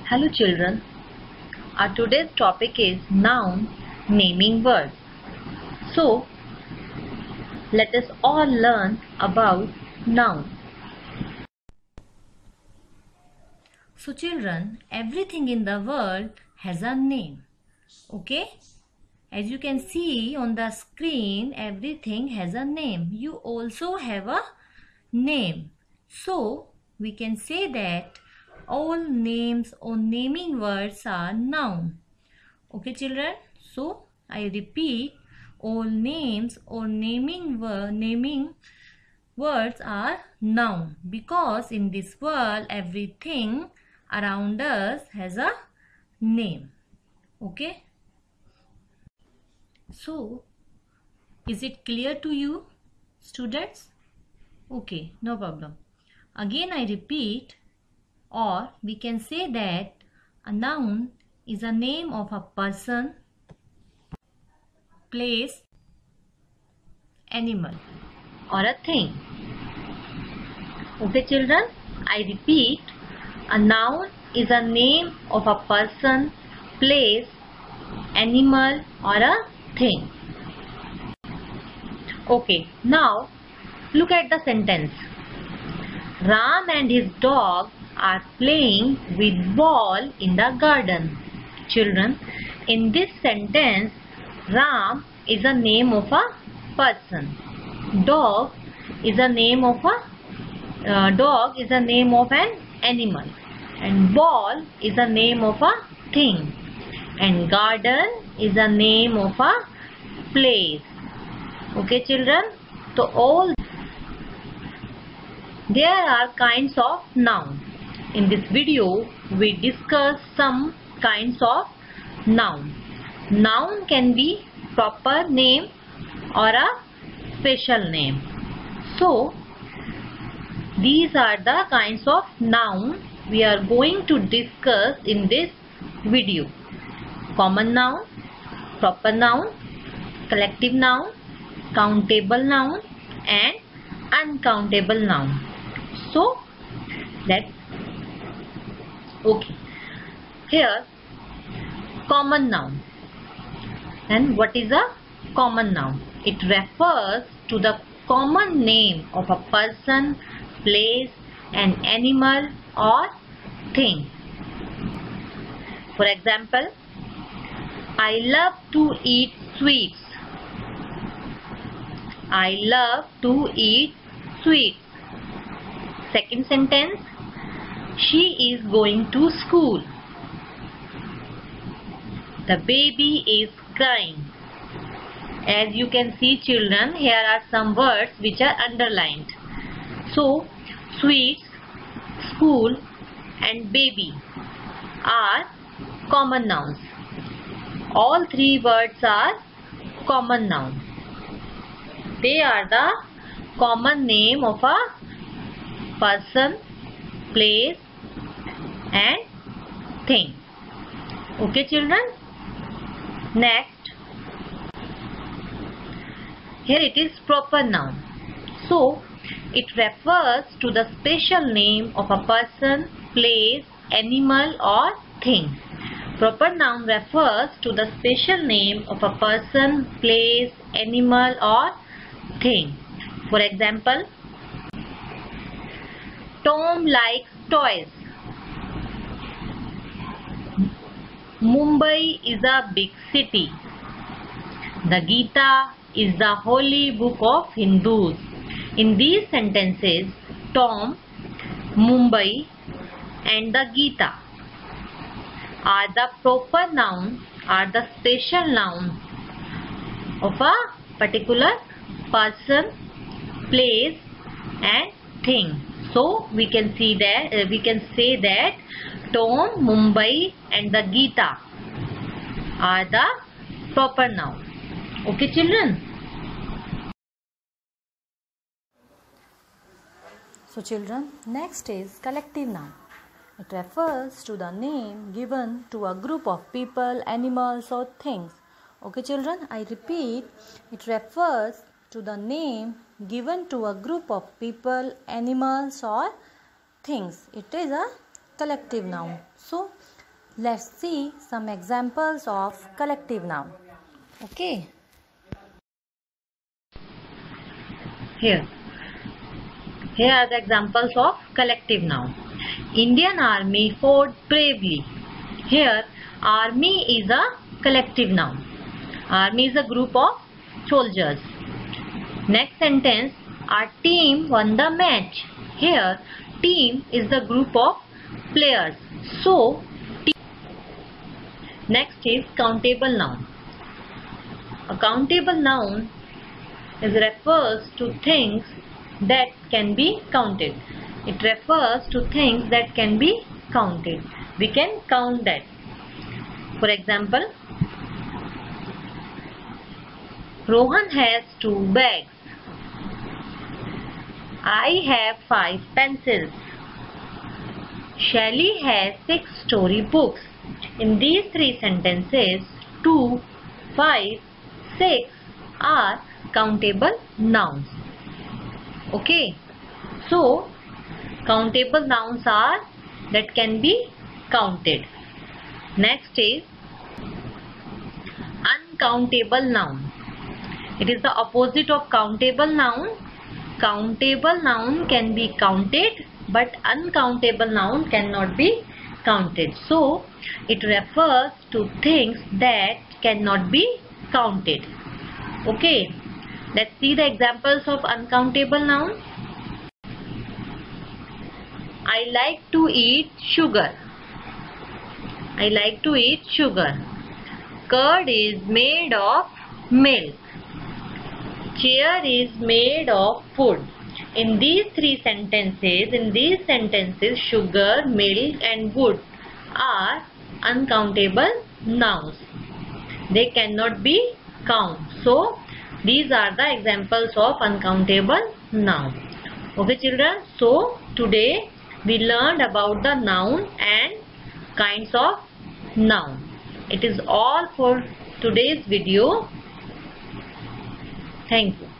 Hello children, our today's topic is noun naming words. So let us all learn about noun. So children, everything in the world has a name. Okay? As you can see on the screen, everything has a name. You also have a name. So we can say that all names or naming words are noun. Okay children, so I repeat, all names or naming words are noun, because in this world everything around us has a name. Okay, so is it clear to you students? Okay, no problem. Again I repeat, or we can say that a noun is a name of a person, place, animal or a thing. Okay children, I repeat, a noun is a name of a person, place, animal or a thing. Okay, now look at the sentence. Ram and his dog are playing with ball in the garden. Children, in this sentence, Ram is a name of a person. Dog is a name of an animal, and ball is a name of a thing, and garden is a name of a place. Okay children, so there are kinds of noun. In this video we discuss some kinds of noun. Noun can be proper name or a special name. So these are the kinds of noun we are going to discuss in this video. Common noun, proper noun, collective noun, countable noun and uncountable noun. So okay, here common noun. And what is a common noun? It refers to the common name of a person, place, an animal or thing. For example, I love to eat sweets. I love to eat sweets. Second sentence, she is going to school. The baby is crying. As you can see children, here are some words which are underlined. So sweets, school and baby are common nouns. All three words are common nouns. They are the common name of a person, place and thing. Okay children? Next, here it is proper noun. So it refers to the special name of a person, place, animal or thing. Proper noun refers to the special name of a person, place, animal or thing. For example, Tom likes toys. Mumbai is a big city. The Gita is the holy book of Hindus. In these sentences, Tom, Mumbai and the Gita are the proper noun, are the special noun of a particular person, place and thing. So we can say that Tom, Mumbai and the Gita are the proper noun. Okay children? So children, next is collective noun. It refers to the name given to a group of people, animals or things. Okay children, I repeat, it refers to the name given to a group of people, animals or things. It is a collective noun. So Let's see some examples of collective noun. Okay. Here are the examples of collective noun. Indian Army fought bravely. Here, army is a collective noun. Army is a group of soldiers. Next sentence, our team won the match. Here, team is the group of players. So, next is countable noun. A countable noun refers to things that can be counted. It refers to things that can be counted. We can count that. For example, Rohan has 2 bags. I have 5 pencils. Shelly has 6 storybooks. In these 3 sentences, 2, 5, 6 are countable nouns. Okay. So, countable nouns are that can be counted. Next is uncountable noun. It is the opposite of countable noun. Countable noun can be counted, but uncountable noun cannot be counted. So, it refers to things that cannot be counted. Okay, let's see the examples of uncountable noun. I like to eat sugar. I like to eat sugar. Curd is made of milk. Chair is made of wood. In these 3 sentences, sugar, milk and wood are uncountable nouns. They cannot be counted. So, these are the examples of uncountable noun. Okay children, so today we learned about the noun and kinds of noun. It is all for today's video. Thank you.